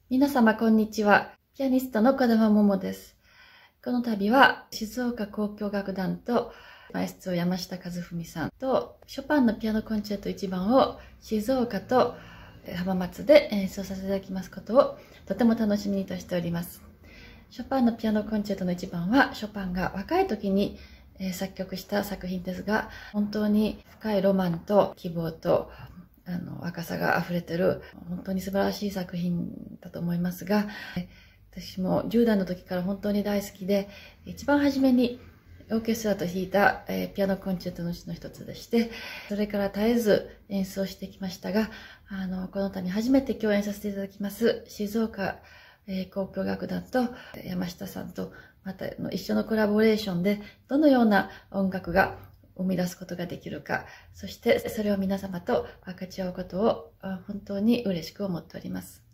皆様こんにちは。ピアニストの児玉桃です。この度は静岡交響楽団とマエストロ山下和文さんとショパンのピアノコンチェルト1番を静岡と浜松で演奏させていただきますことをとても楽しみにとしております。ショパンのピアノコンチェルトの1番はショパンが若い時に作曲した作品ですが、本当に深いロマンと希望と若さが溢れてる本当に素晴らしい作品だと思いますが、私も10代の時から本当に大好きで、一番初めにオーケストラと弾いたピアノコンチェルトのうちの一つでして、それから絶えず演奏してきましたが、この度初めて共演させていただきます静岡交響楽団と山下さんとまた一緒のコラボレーションでどのような音楽が生み出すことができるか、そしてそれを皆様と分かち合うことを本当に嬉しく思っております。